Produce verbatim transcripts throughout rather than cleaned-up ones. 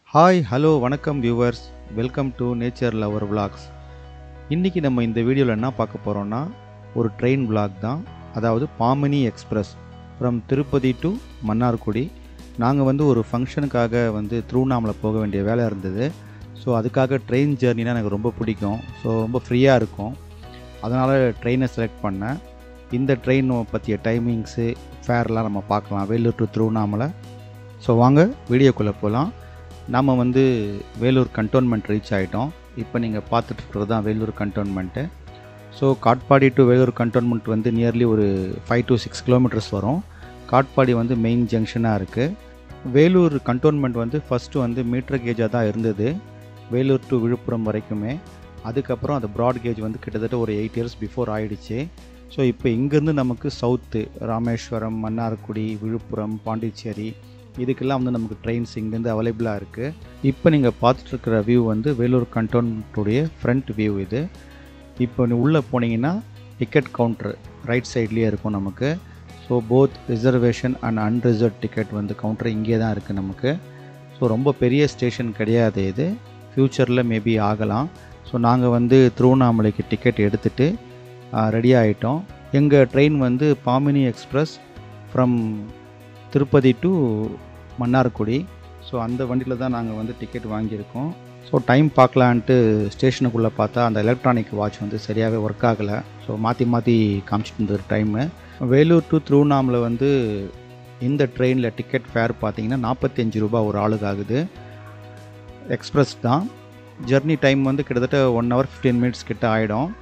Hi hello வணக்கம் viewers, welcome to nature lover vlogs. இன்றைக்கி நம்ம இந்த வீடியோவில் என்ன பார்க்க போகிறோன்னா ஒரு ட்ரெயின் விளாக் தான். அதாவது Pamini express from Tirupati to Mannargudi. நாங்கள் வந்து ஒரு ஃபங்க்ஷனுக்காக வந்து திருவண்ணாமலை போக வேண்டிய வேலை இருந்தது. ஸோ அதுக்காக ட்ரெயின் ஜேர்னினா எனக்கு ரொம்ப பிடிக்கும். ஸோ ரொம்ப ஃப்ரீயாக இருக்கும், அதனால் ட்ரெயினை செலக்ட் பண்ணேன். இந்த ட்ரெயின் பற்றிய டைமிங்ஸு, ஃபேர்லாம் நம்ம பார்க்கலாம், வேலூர் டு திருவண்ணாமலை. ஸோ வாங்க வீடியோக்குள்ளே போகலாம். நம்ம வந்து வேலூர் கண்டோன்மெண்ட் ரீச் ஆகிட்டோம். இப்போ நீங்கள் பார்த்துட்ருக்கிறது தான் Vellore cantonment. So Katpadi to Vellore cantonment வந்து நியர்லி ஒரு ஃபைவ் டு சிக்ஸ் கிலோமீட்டர்ஸ் வரும். காட்பாடி வந்து மெயின் ஜங்ஷனாக இருக்குது. வேலூர் கண்டோன்மெண்ட் வந்து ஃபஸ்ட்டு வந்து மீட்டர் கேஜாக தான் இருந்தது, வேலூர் டு விழுப்புரம் வரைக்குமே. அதுக்கப்புறம் அது ப்ராட் கேஜ் வந்து கிட்டத்தட்ட ஒரு எயிட் இயர்ஸ் பிஃபோர் ஆகிடுச்சு. ஸோ இப்போ இங்கேருந்து நமக்கு சவுத்து ராமேஸ்வரம், மன்னார்குடி, விழுப்புரம், பாண்டிச்சேரி இதுக்கெல்லாம் வந்து நமக்கு ட்ரெயின்ஸ் இங்கேருந்து அவைலபிளாக இருக்குது. இப்போ நீங்கள் பார்த்துட்ருக்கிற வியூ வந்து வேலூர் கண்டோன்மெண்ட்டுடைய ஃப்ரண்ட் வியூ இது. இப்போ நீ உள்ளே போனீங்கன்னா டிக்கெட் கவுண்ட்ரு ரைட் சைட்லேயே இருக்கும் நமக்கு. So both reservation and unreserve ticket வந்து கவுண்டர் இங்கே தான் இருக்குது நமக்கு. ஸோ ரொம்ப பெரிய ஸ்டேஷன் கிடையாது இது, ஃப்யூச்சரில் மேபி ஆகலாம். ஸோ நாங்கள் வந்து திருவண்ணாமலைக்கு டிக்கெட் எடுத்துகிட்டு ரெடி ஆகிட்டோம். எங்கள் ட்ரெயின் வந்து Pamini express from Tirupati to Mannargudi. So அந்த வண்டியில் தான் நாங்கள் வந்து டிக்கெட் வாங்கியிருக்கோம். ஸோ டைம் பார்க்கலான்ட்டு ஸ்டேஷனுக்குள்ளே பார்த்தா அந்த எலக்ட்ரானிக் வாட்ச் வந்து சரியாகவே ஒர்க் ஆகலை. ஸோ மாற்றி மாற்றி காமிச்சிட்டு இருந்தது டைமு. வேலூர் டு திருவண்ணாமலை வந்து இந்த ட்ரெயினில் டிக்கெட் ஃபேர் பார்த்தீங்கன்னா நாற்பத்தி அஞ்சு ரூபா ஒரு ஆளுக்கு ஆகுது. எக்ஸ்பிரஸ் தான். ஜர்னி டைம் வந்து கிட்டத்தட்ட ஒன் ஹவர் ஃபிஃப்டீன் மினிட்ஸ் கிட்ட ஆகிடும்.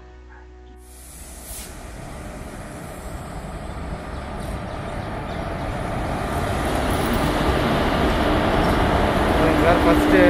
ஃபஸ்ட்டு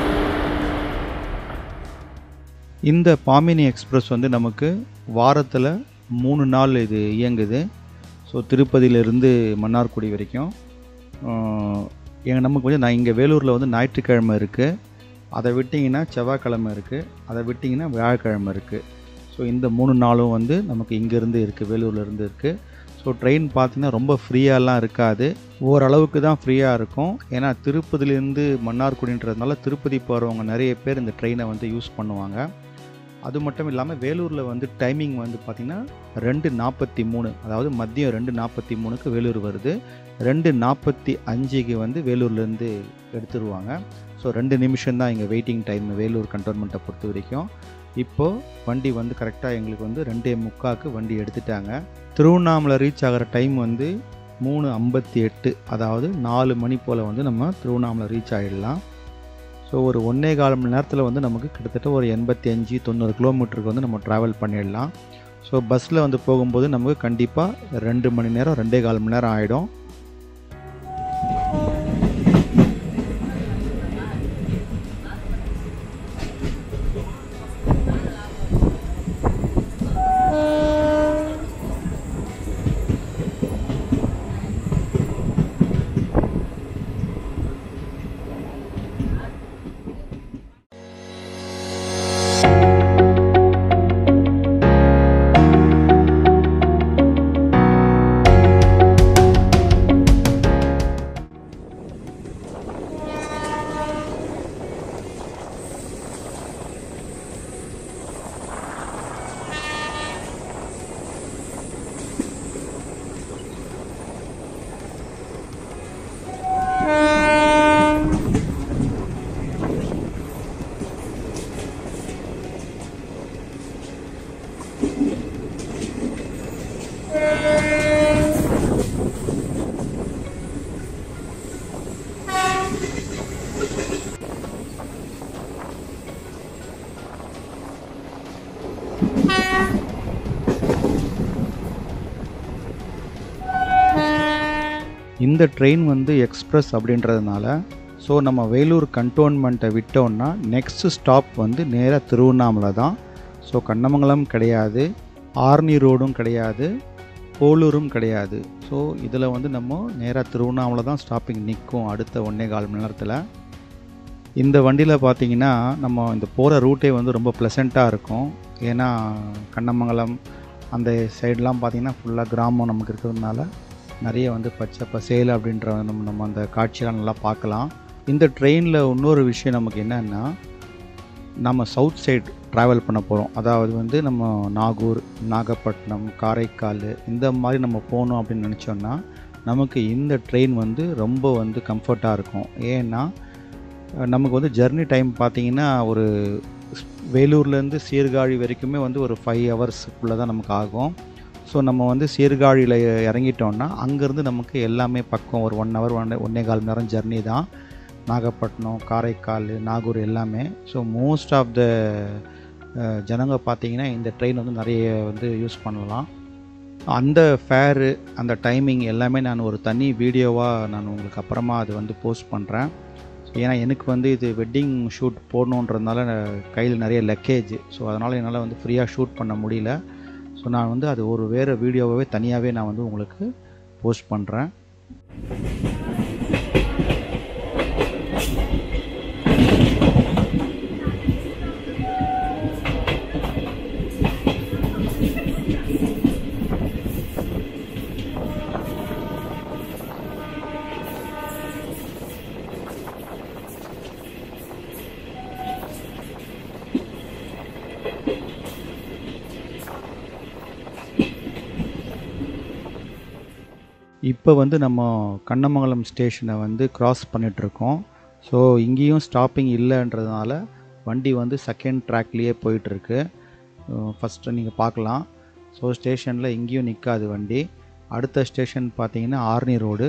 இந்த பாமினி எக்ஸ்பிரஸ் வந்து நமக்கு வாரத்தில் மூணு நாள் இது இயங்குது. ஸோ திருப்பதியிலேருந்து மன்னார்குடி வரைக்கும். எங்கள் நமக்கு வந்து நான் இங்கே வேலூரில் வந்து ஞாயிற்றுக்கிழமை இருக்குது, அதை விட்டிங்கன்னா செவ்வாய்க்கிழமை இருக்குது, அதை விட்டிங்கன்னா வியாழக்கிழமை இருக்குது. ஸோ இந்த மூணு நாளும் வந்து நமக்கு இங்கேருந்து இருக்குது, வேலூர்லேருந்து இருக்குது. ஸோ ட்ரெயின் பார்த்திங்கன்னா ரொம்ப ஃப்ரீயாலாம் இருக்காது, ஓரளவுக்கு தான் ஃப்ரீயாக இருக்கும். ஏன்னா திருப்பதிலேருந்து மன்னார்குடின்றதுனால திருப்பதி போகிறவங்க நிறைய பேர் இந்த ட்ரெயினை வந்து யூஸ் பண்ணுவாங்க. அது மட்டும் இல்லாமல் வேலூரில் வந்து டைமிங் வந்து பார்த்திங்கன்னா ரெண்டு நாற்பத்தி மூணு அதாவது மதியம் ரெண்டு நாற்பத்தி மூணுக்கு வேலூர் வருது, ரெண்டு நாற்பத்தி அஞ்சுக்கு வந்து வேலூர்லேருந்து எடுத்துருவாங்க. ஸோ ரெண்டு நிமிஷம் தான் இங்கே வெயிட்டிங் டைம் வேலூர் கண்டோன்மெண்ட்டை பொறுத்த வரைக்கும். இப்போது வண்டி வந்து கரெக்டாக எங்களுக்கு வந்து ரெண்டே முக்காவுக்கு வண்டி எடுத்துட்டாங்க. திருவண்ணாமலை ரீச் ஆகிற டைம் வந்து மூணு ஐம்பத்தி எட்டு அதாவது நாலு மணி போல் வந்து நம்ம திருவண்ணாமலை ரீச் ஆகிடலாம். ஸோ ஒரு ஒன்றே கால் மணி நேரத்தில் வந்து நமக்கு கிட்டத்தட்ட ஒரு எண்பத்தி அஞ்சு தொண்ணூறு கிலோமீட்டருக்கு வந்து நம்ம ட்ராவல் பண்ணிடலாம். ஸோ பஸ்ஸில் வந்து போகும்போது நமக்கு கண்டிப்பாக ரெண்டு மணி நேரம் ரெண்டே கால் மணி நேரம் ஆகிடும். இந்த ட்ரெயின் வந்து எக்ஸ்பிரஸ் அப்படின்றதுனால ஸோ நம்ம வேலூர் கண்டோன்மெண்ட்டை விட்டோம்னா நெக்ஸ்ட்டு ஸ்டாப் வந்து நேராக திருவண்ணாமலை தான். ஸோ கண்ணமங்கலம் கிடையாது, ஆர்னி ரோடும் கிடையாது, போலூரும் கிடையாது. ஸோ இதில் வந்து நம்ம நேராக திருவண்ணாமலை தான் ஸ்டாப்பிங் நிற்கும் அடுத்த ஒன்றே கால் மணி நேரத்தில். இந்த வண்டியில் பார்த்திங்கன்னா நம்ம இந்த போகிற ரூட்டே வந்து ரொம்ப ப்ளசண்ட்டாக இருக்கும். ஏன்னா கண்ணமங்கலம் அந்த சைடெலாம் பார்த்திங்கன்னா ஃபுல்லாக கிராமம் நமக்கு இருக்கிறதுனால நிறைய வந்து பச்சை பசேல் அப்படின்ற நம்ம நம்ம அந்த காட்சியெல்லாம் நல்லா பார்க்கலாம். இந்த ட்ரெயினில் இன்னொரு விஷயம் நமக்கு என்னென்னா, நம்ம சவுத் சைடு ட்ராவல் பண்ண போகிறோம். அதாவது வந்து நம்ம நாகூர், நாகப்பட்டினம், காரைக்கால் இந்த மாதிரி நம்ம போகணும் அப்படின்னு நினச்சோன்னா நமக்கு இந்த ட்ரெயின் வந்து ரொம்ப வந்து கம்ஃபர்ட்டாக இருக்கும். ஏன்னா நமக்கு வந்து ஜர்னி டைம் பார்த்திங்கன்னா ஒரு வேலூர்லேருந்து சீர்காழி வரைக்குமே வந்து ஒரு ஃபைவ் ஹவர்ஸுக்குள்ளே தான் நமக்கு ஆகும். ஸோ நம்ம வந்து சீர்காழியில் இறங்கிட்டோன்னா அங்கேருந்து நமக்கு எல்லாமே பக்கம் ஒரு ஒன் ஹவர் ஒன் ஒன்னே கால் மணி நேரம் ஜர்னி தான். நாகப்பட்டினம், காரைக்கால், நாகூர் எல்லாமே. ஸோ மோஸ்ட் ஆஃப் த ஜனங்க பார்த்திங்கன்னா இந்த ட்ரெயின் வந்து நிறைய வந்து யூஸ் பண்ணலாம். அந்த ஃபேரு, அந்த டைமிங் எல்லாமே நான் ஒரு தனி வீடியோவாக நான் உங்களுக்கு அப்புறமா அது வந்து போஸ்ட் பண்ணுறேன். ஏன்னா எனக்கு வந்து இது வெட்டிங் ஷூட் போடணுன்றதுனால கையில் நிறைய லக்கேஜ். ஸோ அதனால் என்னால் வந்து ஃப்ரீயாக ஷூட் பண்ண முடியல. ஸோ நான் வந்து அது ஒரு வேறு வீடியோவாகவே தனியாகவே நான் வந்து உங்களுக்கு போஸ்ட் பண்ணுறேன். இப்போ வந்து நம்ம கண்ணமங்கலம் ஸ்டேஷனை வந்து கிராஸ் பண்ணிகிட்ருக்கோம். ஸோ இங்கேயும் ஸ்டாப்பிங் இல்லைன்றதுனால வண்டி வந்து செகண்ட் ட்ராக்லேயே போயிட்டுருக்கு. ஃபஸ்ட்டு நீங்கள் பார்க்கலாம். ஸோ ஸ்டேஷனில் இங்கேயும் நிற்காது வண்டி. அடுத்த ஸ்டேஷன் பார்த்தீங்கன்னா ஆர்னி ரோடு.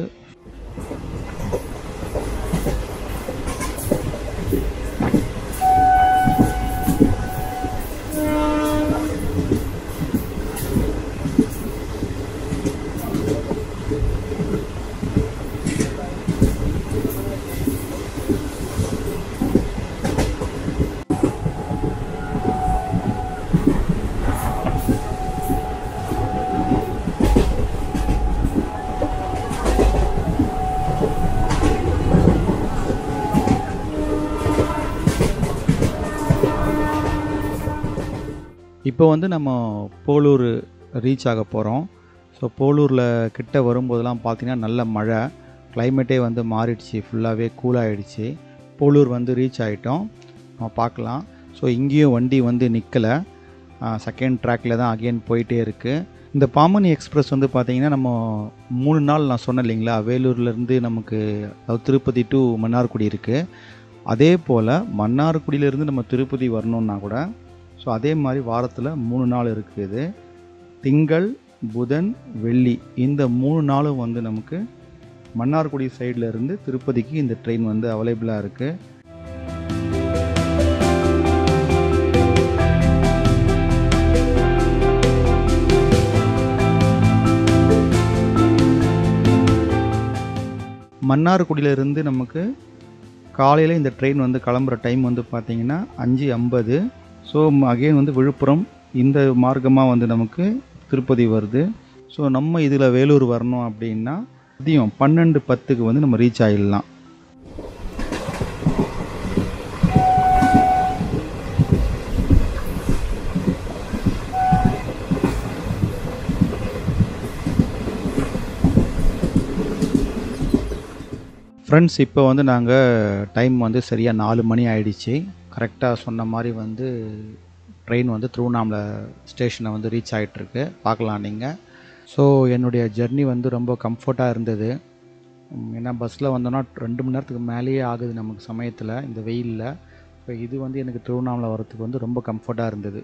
இப்போ வந்து நம்ம போலூர் ரீச் ஆக போகிறோம். ஸோ போலூரில் கிட்ட வரும்போதெல்லாம் பார்த்திங்கன்னா நல்ல மழை, கிளைமேட்டே வந்து மாறிடுச்சு, ஃபுல்லாகவே கூலாகிடுச்சு. போலூர் வந்து ரீச் ஆகிட்டோம். நம்ம பார்க்கலாம். ஸோ இங்கேயும் வண்டி வந்து நிற்கலை, செகண்ட் ட்ராக்கில் தான் அகெயின் போயிட்டே இருக்குது. இந்த பாமனி எக்ஸ்பிரஸ் வந்து பார்த்திங்கன்னா நம்ம மூணு நாள் நான் சொன்னேன் இல்லைங்களா, வேலூர்லேருந்து நமக்கு அதாவது திருப்பதி டு மன்னார்குடி இருக்குது. அதே போல் மன்னார்குடியிலேருந்து நம்ம திருப்பதி வரணுன்னா கூட ஸோ அதே மாதிரி வாரத்தில் மூணு நாள் இருக்குது. திங்கள், புதன், வெள்ளி இந்த மூணு நாளும் வந்து நமக்கு மன்னார்குடி சைடில் இருந்து திருப்பதிக்கு இந்த ட்ரெயின் வந்து அவைலபிளாக இருக்குது. மன்னார்குடியிலேருந்து நமக்கு காலையில் இந்த ட்ரெயின் வந்து கிளம்புற டைம் வந்து பார்த்திங்கன்னா அஞ்சு ஐம்பது. ஸோ அகெயின் வந்து விழுப்புரம் இந்த மார்க்கமாக வந்து நமக்கு திருப்பதி வருது. ஸோ நம்ம இதில் வேலூர் வரணும் அப்படின்னா மதியம் பன்னெண்டு பத்துக்கு வந்து நம்ம ரீச் ஆகிடலாம். ஃப்ரெண்ட்ஸ், இப்போ வந்து நாங்கள் டைம் வந்து சரியாக நாலு மணி ஆயிடுச்சு. கரெக்டாக சொன்ன மாதிரி வந்து ட்ரெயின் வந்து திருவண்ணாமலை ஸ்டேஷனை வந்து ரீச் ஆகிட்டுருக்கு. பார்க்கலாம் நீங்கள். ஸோ என்னுடைய ஜர்னி வந்து ரொம்ப கம்ஃபர்ட்டாக இருந்தது. ஏன்னா பஸ்ஸில் வந்தோன்னா ரெண்டு மணி நேரத்துக்கு மேலேயே ஆகுது நமக்கு சமயத்தில் இந்த வெயிலில். இப்போ இது வந்து எனக்கு திருவண்ணாமலை வரத்துக்கு வந்து ரொம்ப கம்ஃபர்ட்டாக இருந்தது.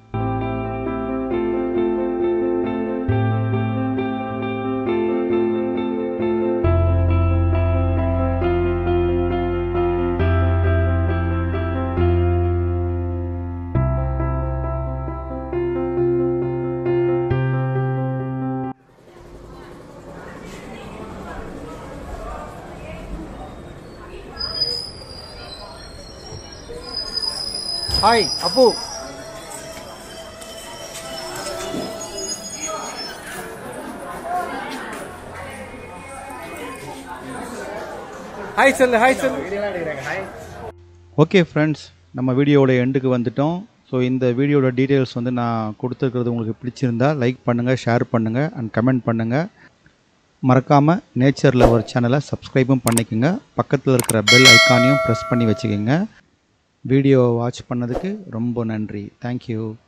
ஹாய் அப்பு. ஹாய் சொல்லு, ஹாய் சொல்லு. ஓகே ஃப்ரெண்ட்ஸ், நம்ம வீடியோவோட எண்டுக்கு வந்துட்டோம். ஸோ இந்த வீடியோட டீட்டெயில்ஸ் வந்து நான் கொடுத்துருக்கிறது உங்களுக்கு பிடிச்சிருந்தா லைக் பண்ணுங்கள், ஷேர் பண்ணுங்கள் அண்ட் கமெண்ட் பண்ணுங்கள். மறக்காமல் நேச்சர் லவர் சேனலை சப்ஸ்கிரைபும் பண்ணிக்கோங்க. பக்கத்தில் இருக்கிற பெல் ஐக்கானையும் ப்ரெஸ் பண்ணி வச்சுக்கோங்க. வீடியோவை வாட்ச் பண்ணதுக்கு ரொம்ப நன்றி. தேங்க்யூ.